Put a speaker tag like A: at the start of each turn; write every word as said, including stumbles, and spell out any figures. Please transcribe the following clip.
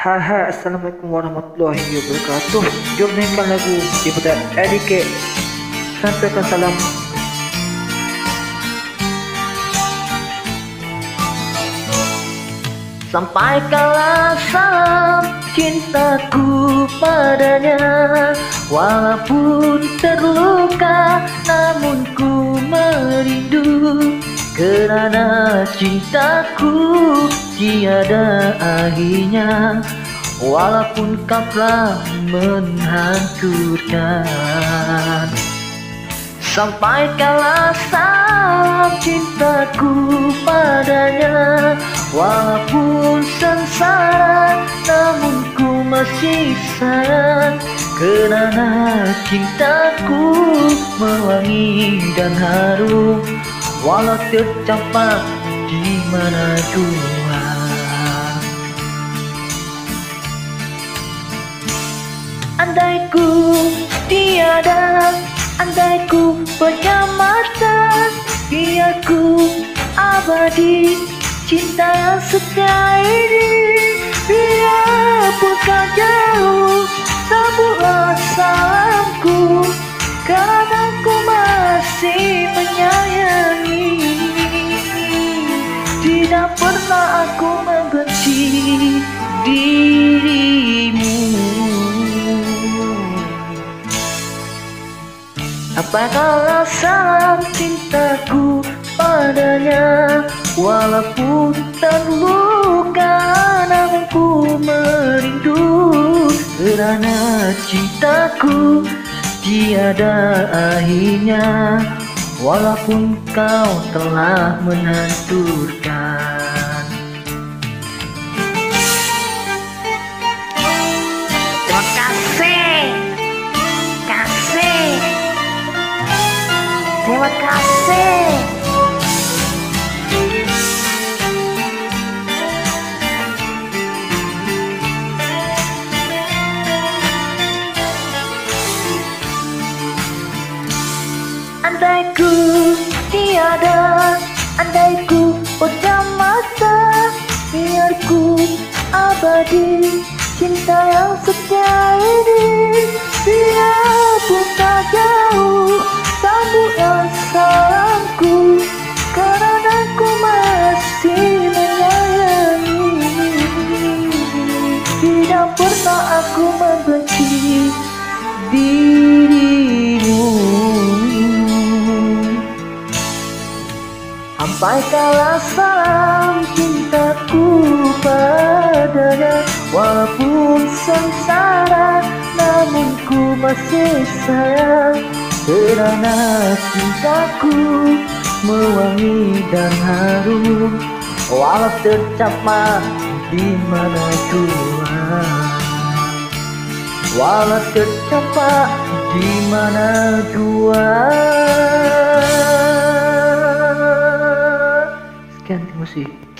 A: Hai hai, Assalamualaikum warahmatullahi wabarakatuh. Jom nyanyikan lagu daripada A D K. Sampaikan salam. Sampaikanlah salam cintaku padanya, walaupun terluka namun ku merindu, kerana cintaku tiada akhirnya, walaupun kau telah menghancurkan. Sampaikanlah salam cintaku padanya, walaupun sengsara namun ku masih sayang, kerana cintaku mewangi dan harum, walau tercampak di mana jua. Andai ku tiada, andai ku punya mata, biar ku abadi cinta yang setia ini. Biarpun kau jauh, sambutlah salamku, karena ku masih menyayangi. Tidak pernah aku membenci dirimu. Sampaikanlah salam cintaku padanya, walaupun terluka namun ku merindu, kerana cintaku tiada akhirnya, walaupun kau telah menghancurkan. Terima kasih, kasih, terima kasih. Andai ku tiada, andai ku pejam mata, biar ku abadi cinta yang setia ini. Biarpun tak jauh, sambutlah salamku, kerana ku masih menyayangi. Tidak pernah aku membenci dirimu. Sampaikanlah salam cintaku padanya, walaupun sengsara namun ku masih sayang, kerana cintaku mewangi dan harum, walau tercampak di mana jua, walau tercampak di mana jua. Sekian, terima kasih.